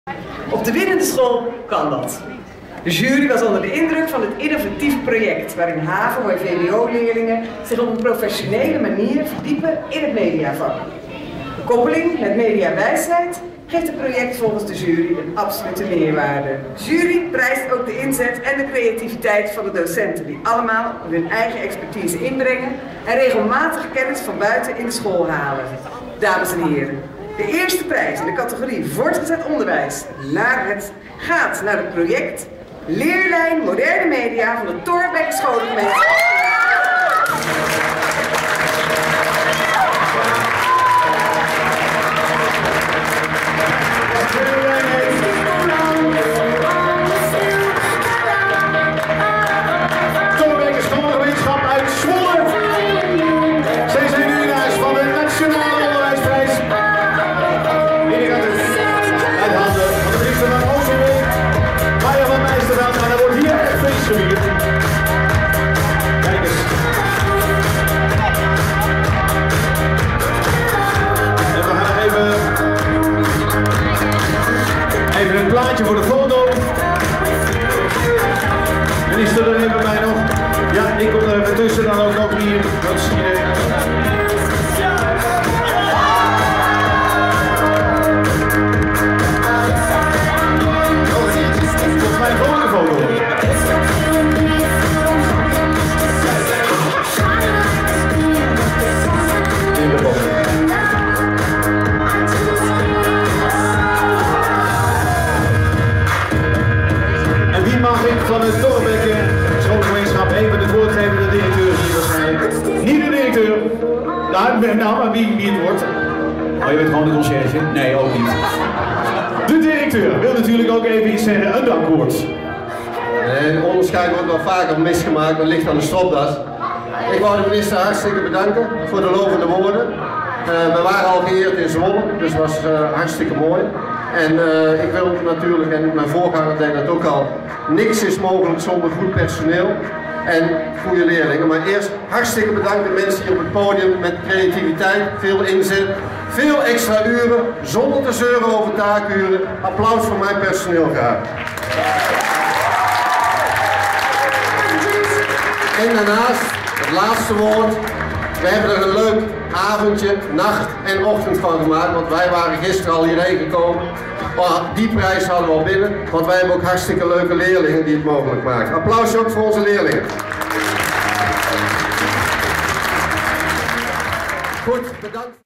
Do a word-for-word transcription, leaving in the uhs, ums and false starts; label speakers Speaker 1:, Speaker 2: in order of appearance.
Speaker 1: Op de winnende school kan dat. De jury was onder de indruk van het innovatieve project waarin HAVO- en V W O-leerlingen zich op een professionele manier verdiepen in het mediavak. De koppeling met mediawijsheid geeft het project volgens de jury een absolute meerwaarde. De jury prijst ook de inzet en de creativiteit van de docenten die allemaal hun eigen expertise inbrengen en regelmatig kennis van buiten in de school halen. Dames en heren, de eerste prijs in de categorie voortgezet onderwijs naar het, gaat naar het project Leerlijn Moderne Media van de Thorbecke Scholengemeenschap.
Speaker 2: Thorbecke Scholengemeenschap uit Zwolle. Zij zijn nu winnaars van de Nationale Onderwijsprijs. Hier gaat het uit handen van de minister van Oosterwolde, Maya van Meisterveld, maar er wordt hier echt feest gevierd. Kijk eens. En we gaan even, even een plaatje voor de foto. Minister, er even bij nog. Ja, ik kom er even tussen, dan ook nog hier. Dat zie je. Volgens mij gewoon een foto. In de bocht. En wie mag ik van het Thorbecke Scholengemeenschap even het woord geven? De directeur hier waarschijnlijk. Niet de directeur. Nou, nou maar wie, wie het wordt. Oh, je bent gewoon de conciërge? Nee, ook niet. De directeur wil natuurlijk ook even iets zeggen, een dankwoord.
Speaker 3: Het onderscheid wordt wel vaker misgemaakt, dat ligt aan de stropdas. Ik wou de minister hartstikke bedanken voor de lovende woorden. Uh, we waren al geëerd in Zwolle, dus het was uh, hartstikke mooi. En uh, ik wil natuurlijk, en mijn voorganger deed dat ook al, niks is mogelijk zonder goed personeel en goede leerlingen. Maar eerst hartstikke bedankt de mensen hier op het podium met creativiteit, veel inzet, veel extra uren, zonder te zeuren over taakuren. Applaus voor mijn personeel graag. En daarnaast, het laatste woord, we hebben er een leuk avondje, nacht en ochtend van gemaakt, want wij waren gisteren al hierheen gekomen. Maar die prijs hadden we al binnen, want wij hebben ook hartstikke leuke leerlingen die het mogelijk maken. Applaus ook voor onze leerlingen. Goed, bedankt.